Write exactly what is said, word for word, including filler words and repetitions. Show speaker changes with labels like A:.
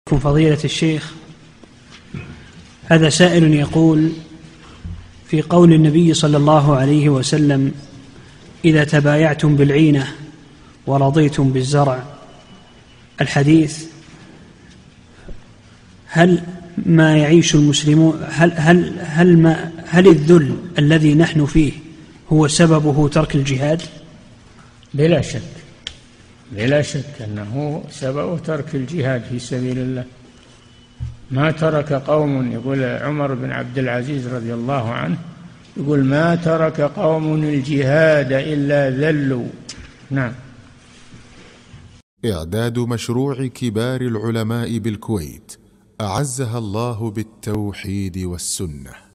A: فضيلة الشيخ، هذا سائل يقول: في قول النبي صلى الله عليه وسلم: إذا تبايعتم بالعينة ورضيتم بالزرع، الحديث، هل ما يعيش المسلمون هل هل هل ما هل الذل الذي نحن فيه هو سببه ترك الجهاد؟
B: بلا شك بلا شك أنه سبب ترك الجهاد في سبيل الله. ما ترك قوم، يقول عمر بن عبد العزيز رضي الله عنه، يقول: ما ترك قوم الجهاد إلا ذلوا. نعم.
C: إعداد مشروع كبار العلماء بالكويت أعزها الله بالتوحيد والسنة.